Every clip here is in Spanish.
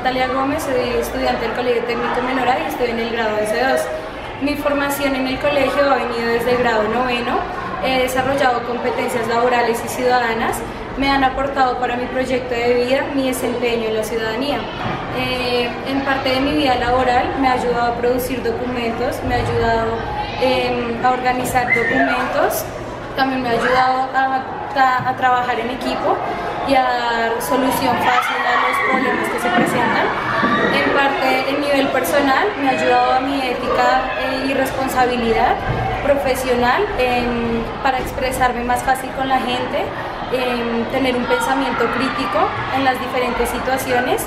Natalia Gómez, soy estudiante del Colegio Técnico Menora y estoy en el grado S2. Mi formación en el colegio ha venido desde el grado 9º. He desarrollado competencias laborales y ciudadanas. Me han aportado para mi proyecto de vida mi desempeño en la ciudadanía. En parte de mi vida laboral me ha ayudado a producir documentos, me ha ayudado a organizar documentos, también me ha ayudado a trabajar en equipo y a dar solución fácil a los problemas que se presentan. En parte, en nivel personal, me ha ayudado a mi ética y responsabilidad profesional para expresarme más fácil con la gente, tener un pensamiento crítico en las diferentes situaciones.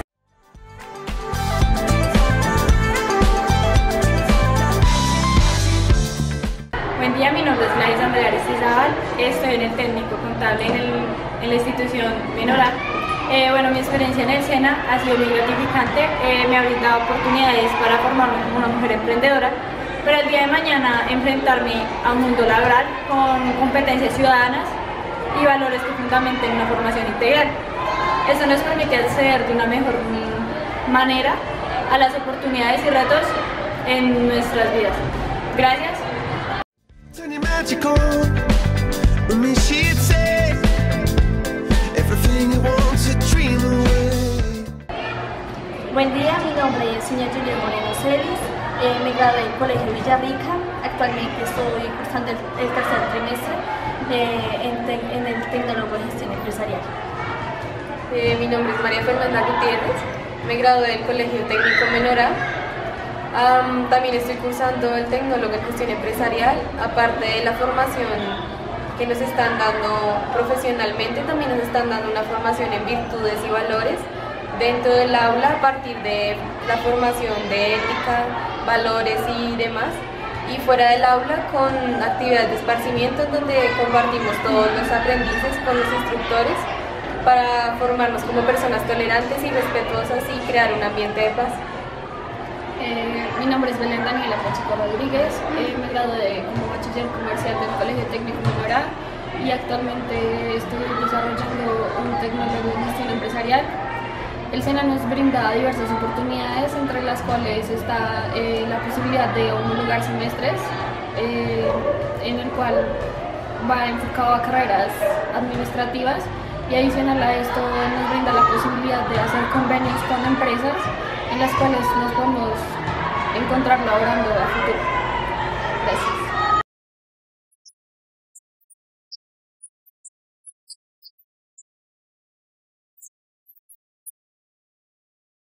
Buen día, mi nombre es Gladys Andrea Aristizábal, estoy en el técnico contable en la institución Menora. Bueno, mi experiencia en el SENA ha sido muy gratificante, me ha brindado oportunidades para formarme como una mujer emprendedora, pero el día de mañana enfrentarme a un mundo laboral con competencias ciudadanas y valores que fundamenten una formación integral. Eso nos permite acceder de una mejor manera a las oportunidades y retos en nuestras vidas. Gracias. Buen día, mi nombre es señora Julián Moreno Celis, me gradué del Colegio Villarrica, actualmente estoy cursando el tercer trimestre en el Tecnólogo de Gestión Empresarial. Mi nombre es María Fernanda Gutiérrez, me gradué del Colegio Técnico Menora. También estoy cursando el Tecnólogo en Gestión Empresarial, aparte de la formación que nos están dando profesionalmente, también nos están dando una formación en virtudes y valores dentro del aula a partir de la formación de ética, valores y demás, y fuera del aula con actividades de esparcimiento donde compartimos todos los aprendices con los instructores para formarnos como personas tolerantes y respetuosas y crear un ambiente de paz. Mi nombre es Belén Daniela Pacheco Rodríguez, me gradué como bachiller comercial del Colegio Técnico Menora y actualmente estoy desarrollando un tecnólogo en gestión empresarial. El SENA nos brinda diversas oportunidades, entre las cuales está la posibilidad de homologar semestres, en el cual va enfocado a carreras administrativas, y adicional a esto nos brinda la posibilidad de hacer convenios con empresas en las cuales nos podemos encontrar laborando a futuro.